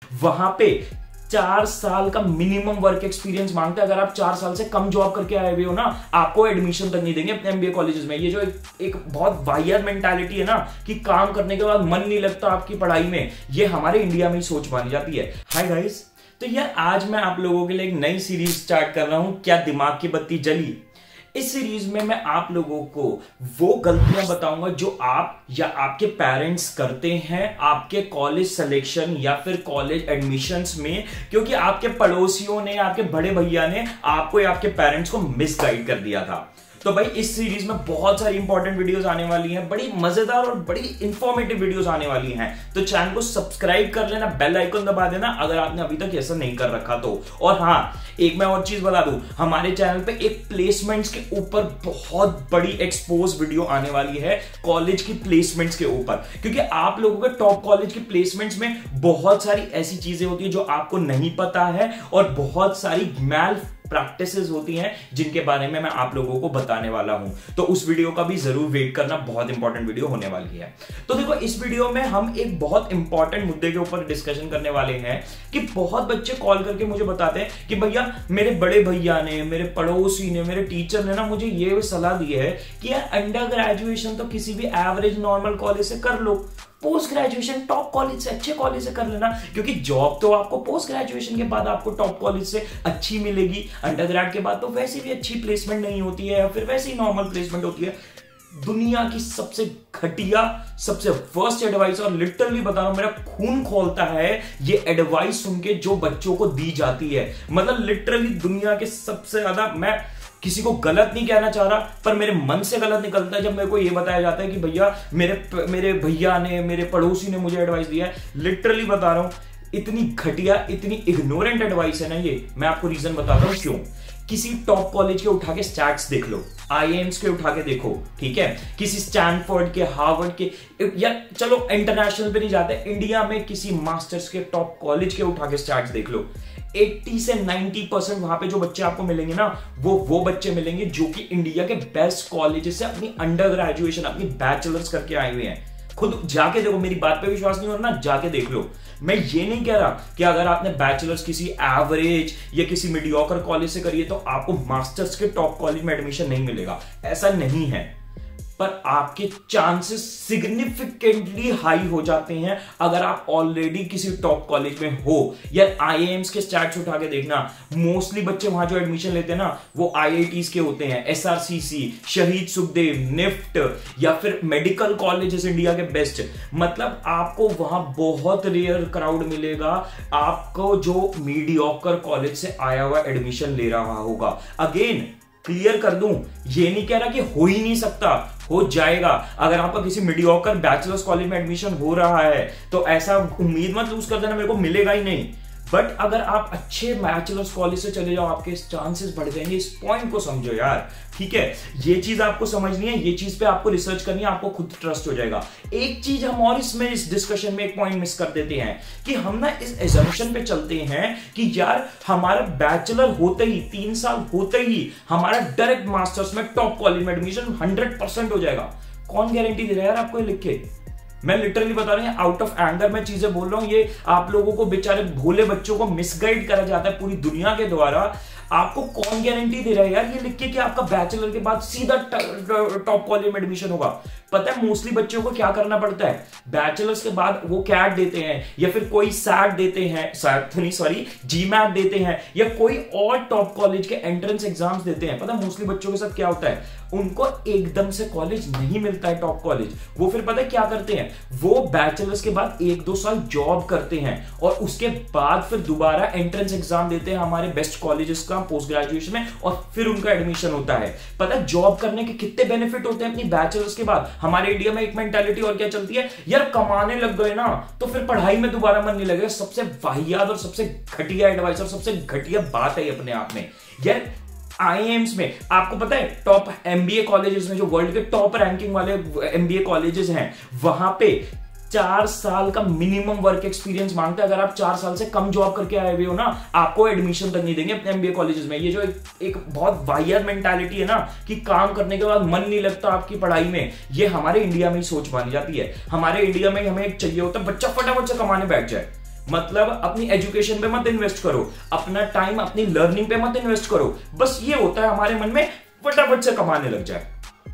वहां पे 4 साल का मिनिमम वर्क एक्सपीरियंस मांगते हैं। अगर आप 4 साल से कम जॉब करके आए हुए हो ना, आपको एडमिशन तक नहीं देंगे अपने एमबीए कॉलेजेस में। ये जो एक बहुत वाहियात मेंटालिटी है ना कि काम करने के बाद मन नहीं लगता आपकी पढ़ाई में, ये हमारे इंडिया में ही सोच मानी जाती है। हाय गाइस, तो यार आज मैं आप लोगों के लिए एक नई सीरीज स्टार्ट कर रहा हूं, क्या दिमाग की बत्ती जली। इस सीरीज में मैं आप लोगों को वो गलतियां बताऊंगा जो आप या आपके पेरेंट्स करते हैं आपके कॉलेज सिलेक्शन या फिर कॉलेज एडमिशंस में, क्योंकि आपके पड़ोसियों ने, आपके बड़े भैया ने आपको या आपके पेरेंट्स को मिसगाइड कर दिया था। तो भाई इस सीरीज में बहुत सारी इंपॉर्टेंट वीडियोस आने वाली हैं, बड़ी मजेदार और बड़ी इंफॉर्मेटिव वीडियोस आने वाली हैं। तो चैनल को सब्सक्राइब कर लेना, बेल आइकन दबा देना अगर आपने अभी तक ऐसा नहीं कर रखा तो। और हाँ, एक मैं और चीज बता दूं, हमारे चैनल पे एक प्लेसमेंट्स के ऊपर बहुत बड़ी एक्सपोज वीडियो आने वाली है, कॉलेज की प्लेसमेंट्स के ऊपर। क्योंकि आप लोगों के टॉप कॉलेज की प्लेसमेंट्स में बहुत सारी ऐसी चीजें होती है जो आपको नहीं पता है, और बहुत सारी मैल प्रैक्टिसेस होती हैं जिनके बारे में मैं आप लोगों को बताने वाला हूं। तो उस वीडियो का भी जरूर वेट करना, बहुत इंपॉर्टेंट वीडियो होने वाली है। तो देखो, इस वीडियो में हम एक बहुत इंपॉर्टेंट मुद्दे के ऊपर डिस्कशन करने वाले हैं कि बहुत बच्चे कॉल करके मुझे बताते हैं कि भैया मेरे बड़े भैया ने, मेरे पड़ोसी ने, मेरे टीचर ने ना मुझे ये सलाह दी है कि यार अंडर ग्रेजुएशन तो किसी भी एवरेज नॉर्मल कॉलेज से कर लो, पोस्ट ग्रेजुएशन टॉप कॉलेज से, अच्छे कॉलेज से कर लेना, क्योंकि जॉब तो आपको पोस्ट ग्रेजुएशन के बाद आपको टॉप कॉलेज से अच्छी मिलेगी। अंडर ग्रेड के बाद तो वैसे भी अच्छी प्लेसमेंट नहीं होती है, या फिर वैसे ही नॉर्मल प्लेसमेंट होती है। दुनिया की सबसे घटिया, सबसे वर्स्ट एडवाइस, और लिटरली बता रहा हूं मेरा खून खोलता है ये एडवाइस सुन के जो बच्चों को दी जाती है। मतलब लिटरली दुनिया के सबसे ज्यादा, मैं किसी को गलत नहीं कहना चाह रहा, पर मेरे मन से गलत निकलता है जब मेरे को ये बताया जाता है कि भैया मेरे भैया ने, मेरे पड़ोसी ने मुझे एडवाइस दिया है। लिटरली बता रहा हूं, इतनी घटिया, इतनी इग्नोरेंट एडवाइस है ना ये। मैं आपको रीजन बताता हूं क्यों। किसी टॉप कॉलेज के उठा के स्टैट्स देख लो, आईआईएम्स के उठा के देखो, ठीक है, किसी स्टैनफोर्ड के, हार्वर्ड के, या चलो इंटरनेशनल पे नहीं जाते, इंडिया में किसी मास्टर्स के टॉप कॉलेज के उठा के स्टैट्स देख लो। 80 से 90% वहां पे जो बच्चे आपको मिलेंगे ना, वो बच्चे मिलेंगे जो कि इंडिया के बेस्ट कॉलेजेस से अपनी अंडर ग्रेजुएशन, अपनी बैचलर्स करके आए हुए हैं। खुद जाके देखो, मेरी बात पे विश्वास नहीं हो रहा ना, जाके देख लो। मैं ये नहीं कह रहा कि अगर आपने बैचलर्स किसी एवरेज या किसी मीडियोकर कॉलेज से करी है तो आपको मास्टर्स के टॉप कॉलेज में एडमिशन नहीं मिलेगा, ऐसा नहीं है। पर आपके चांसेस सिग्निफिकेंटली हाई हो जाते हैं अगर आप ऑलरेडी किसी टॉप कॉलेज में हो। यार आईआईएम्स के स्टैट्स उठा के देखना, मोस्टली बच्चे वहां जो एडमिशन लेते हैं ना, वो आईआईटीज के होते हैं, एसआरसीसी, शहीद सुखदेव, निफ्ट, या फिर मेडिकल कॉलेजेस इंडिया के बेस्ट। मतलब आपको वहां बहुत रेयर क्राउड मिलेगा आपको जो मीडियोकर कॉलेज से आया हुआ एडमिशन ले रहा होगा। अगेन क्लियर कर दूं, ये नहीं कह रहा कि हो ही नहीं सकता, हो जाएगा। अगर आपका किसी मीडियोकर बैचलर्स कॉलेज में एडमिशन हो रहा है तो ऐसा उम्मीद मत लूज कर देना मेरे को मिलेगा ही नहीं। बट अगर आप अच्छे बैचलर्स कॉलेज से चले जाओ, आपके चांसेस बढ़ जाएंगे। इस पॉइंट को समझो यार, ठीक है, ये चीज आपको समझनी है, ये चीज पे आपको रिसर्च करनी है, आपको खुद ट्रस्ट हो जाएगा। एक चीज हम और इसमें इस डिस्कशन में एक पॉइंट मिस कर देते हैं कि हम ना इस एजम्पशन पे चलते हैं कि यार हमारा बैचलर होते ही, 3 साल होते ही हमारा डायरेक्ट मास्टर्स में टॉप कॉलेज में एडमिशन 100% हो जाएगा। कौन गारंटी दे रहा है यार आपको ये लिख के? मैं लिटरली बता रहा हूं, आउट ऑफ एंगर मैं चीजें बोल रहा हूं। ये आप लोगों को, बेचारे भोले बच्चों को मिसगाइड करा जाता है पूरी दुनिया के द्वारा। आपको कौन गारंटी दे रहा है यार ये लिख के कि आपका बैचलर के बाद सीधा टॉप कॉलेज में एडमिशन होगा? पता है मोस्टली बच्चों को क्या करना पड़ता है, बैचलर्स के बाद वो कैट देते हैं या फिर कोई सैट देते हैं, सैट तो नहीं सॉरी, जीमैट देते हैं, या कोई और टॉप कॉलेज के एंट्रेंस एग्जाम्स देते हैं। पता है मोस्टली बच्चों के साथ क्या होता है, उनको एकदम से कॉलेज नहीं मिलता है टॉप कॉलेज। वो फिर पता है क्या करते हैं, वो बैचलर्स के बाद 1-2 साल जॉब करते हैं और उसके बाद फिर दोबारा एंट्रेंस एग्जाम देते हैं हमारे बेस्ट कॉलेजेस का पोस्ट ग्रेजुएशन में, और फिर उनका एडमिशन होता है। पता है जॉब करने के कितने बेनिफिट होते हैं अपनी बैचलर्स के बाद? हमारे इंडिया में एक मेंटालिटी और क्या चलती है, यार कमाने लग गए ना तो फिर पढ़ाई में दोबारा मन नहीं लगेगा। सबसे वाहियात और सबसे घटिया एडवाइस और सबसे घटिया बात है अपने आप में। यार आईआईएम्स में आपको पता है टॉप एमबीए कॉलेजेस में, जो वर्ल्ड के टॉप रैंकिंग वाले एमबीए कॉलेजेस हैं, वहां पे 4 साल का मिनिमम वर्क एक्सपीरियंस मांगते हैं। अगर आप 4 साल से कम जॉब करके आए हुए हो ना, आपको एडमिशन तक नहीं देंगे अपने एमबीए कॉलेजेस में। ये जो एक बहुत वाहियात मेंटालिटी है ना कि काम करने के बाद मन नहीं लगता आपकी पढ़ाई में, ये हमारे इंडिया में ही सोच मानी जाती है। हमारे इंडिया में हमें एक चाहिए होता है बच्चा फटाफट से कमाने बैठ जाए। मतलब अपनी एजुकेशन पे मत इन्वेस्ट करो, अपना टाइम अपनी लर्निंग पे मत इन्वेस्ट करो। बस ये होता है हमारे मन में, फटाफट से कमाने लग जाए।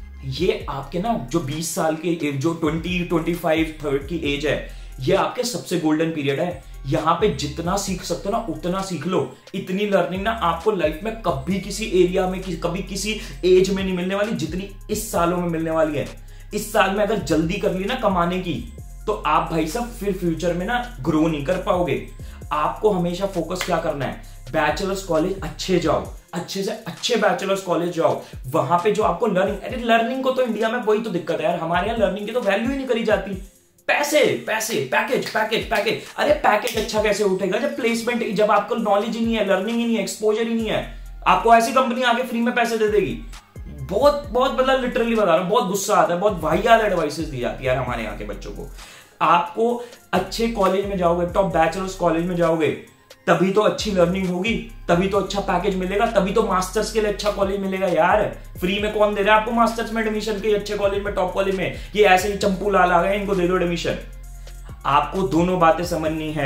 ये आपके ना जो 20 साल की, जो 20, 25, 30 की एज है, ये आपके सबसे गोल्डन पीरियड है। यहां पे जितना सीख सकते हो ना उतना सीख लो। इतनी लर्निंग ना आपको लाइफ में कभी किसी एरिया में, कभी किसी एज में नहीं मिलने वाली जितनी इस सालों में मिलने वाली है। इस साल में अगर जल्दी कर ली ना कमाने की, तो आप भाई साहब फिर फ्यूचर में ना ग्रो नहीं कर पाओगे। आपको हमेशा फोकस क्या करना है, बैचलर्स कॉलेज अच्छे जाओ, अच्छे से अच्छे बैचलर्स कॉलेज जाओ, वहां पे जो आपको लर्निंग, अरे लर्निंग को तो इंडिया में वही तो दिक्कत है यार, हमारे यहाँ लर्निंग की तो वैल्यू ही नहीं करी जाती। पैसे पैसे, पैकेज पैकेज पैकेज, अरे पैकेज अच्छा कैसे उठेगा जब प्लेसमेंट, जब आपको नॉलेज ही नहीं है, लर्निंग ही नहीं है, एक्सपोजर ही नहीं है। आपको ऐसी कंपनी आके फ्री में पैसे दे देगी। बहुत बहुत मतलब लिटरली बता रहा हूं, बहुत गुस्सा आता है, बहुत वाहियात एडवाइसेस दी जाती है हमारे यहाँ के बच्चों को। आपको अच्छे कॉलेज में जाओगे, टॉप बैचलर्स कॉलेज में जाओगे, तभी तो अच्छी लर्निंग होगी, तभी तो अच्छा पैकेज मिलेगा, तभी तो मास्टर्स के लिए अच्छा कॉलेज मिलेगा यार। फ्री में कौन दे रहा है आपको मास्टर्स में एडमिशन के अच्छे कॉलेज में, टॉप कॉलेज में? ये ऐसे ही चंपू लाल आ गए, इनको दे दो एडमिशन। आपको दोनों बातें समझनी है।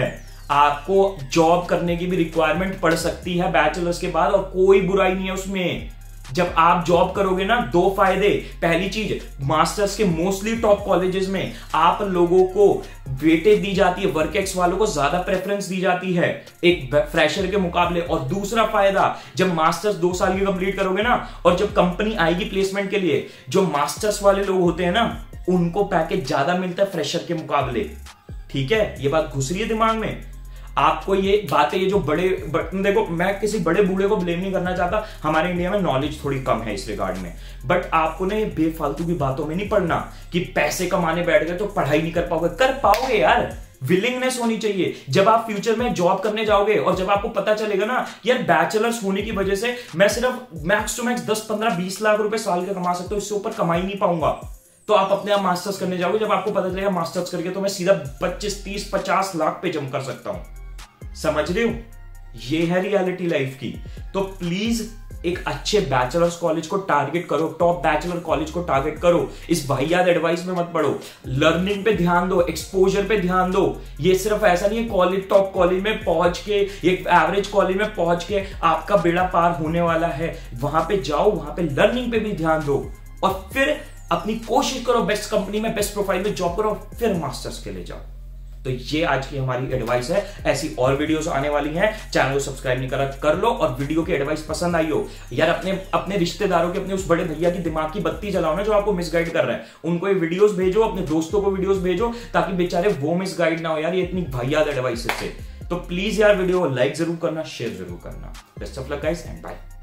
आपको जॉब करने की भी रिक्वायरमेंट पड़ सकती है बैचलर्स के बाद, और कोई बुराई नहीं है उसमें। जब आप जॉब करोगे ना, दो फायदे। पहली चीज, मास्टर्स के मोस्टली टॉप कॉलेजेस में आप लोगों को वेटेज दी जाती है, वर्क एक्स वालों को ज्यादा प्रेफरेंस दी जाती है एक फ्रेशर के मुकाबले। और दूसरा फायदा, जब मास्टर्स 2 साल की कंप्लीट करोगे ना, और जब कंपनी आएगी प्लेसमेंट के लिए, जो मास्टर्स वाले लोग होते हैं ना, उनको पैकेज ज्यादा मिलता है फ्रेशर के मुकाबले। ठीक है, ये बात घुस रही है दिमाग में आपको। ये बातें, ये जो देखो, मैं किसी बड़े बूढ़े को ब्लेम नहीं करना चाहता, हमारे इंडिया में नॉलेज थोड़ी कम है इस रिगार्ड में। बट आपको ना ये बेफालतू की बातों में नहीं पड़ना कि पैसे कमाने बैठ गए तो पढ़ाई नहीं कर पाओगे। कर पाओगे यार, विलिंगनेस होनी चाहिए। जब आप फ्यूचर में जॉब करने जाओगे और जब आपको पता चलेगा ना यार बैचलर्स होने की वजह से मैं सिर्फ मैक्स टू मैक्स 10, 15, 20 लाख रुपए साल के कमा सकता हूं, इससे ऊपर कमा ही नहीं पाऊंगा, तो आप अपने आप मास्टर्स करने जाओगे। जब आपको पता चलेगा मास्टर्स करके तो मैं सीधा 25, 30, 50 लाख पे जंप कर सकता हूं। समझ रहे हो? ये है रियलिटी लाइफ की। तो प्लीज एक अच्छे बैचलर्स कॉलेज को टारगेट करो, टॉप बैचलर कॉलेज को टारगेट करो। इस वाहियात एडवाइस में मत पढ़ो, लर्निंग पे ध्यान दो, एक्सपोजर पे ध्यान दो। ये सिर्फ ऐसा नहीं है कॉलेज, टॉप कॉलेज में पहुंच के, एक एवरेज कॉलेज में पहुंच के आपका बेड़ा पार होने वाला है। वहां पे जाओ, वहां पे लर्निंग पे भी ध्यान दो, और फिर अपनी कोशिश करो बेस्ट कंपनी में, बेस्ट प्रोफाइल में जॉब करो, फिर मास्टर्स के लिए जाओ। तो ये आज की हमारी एडवाइस है। ऐसी और वीडियोस आने वाली हैं, चैनल को सब्सक्राइब नहीं करा कर लो, और वीडियो की एडवाइस पसंद आई हो यार, अपने रिश्तेदारों के, अपने उस बड़े भैया की दिमाग की बत्ती जलाओ ना जो आपको मिसगाइड कर रहा है, उनको ये वीडियोस भेजो, अपने दोस्तों को वीडियोस भेजो, ताकि बेचारे वो मिसगाइड ना हो यार ये इतनी वाहियात एडवाइस से। तो प्लीज यार वीडियो को लाइक जरूर करना, शेयर जरूर करना। Best of luck guys and bye.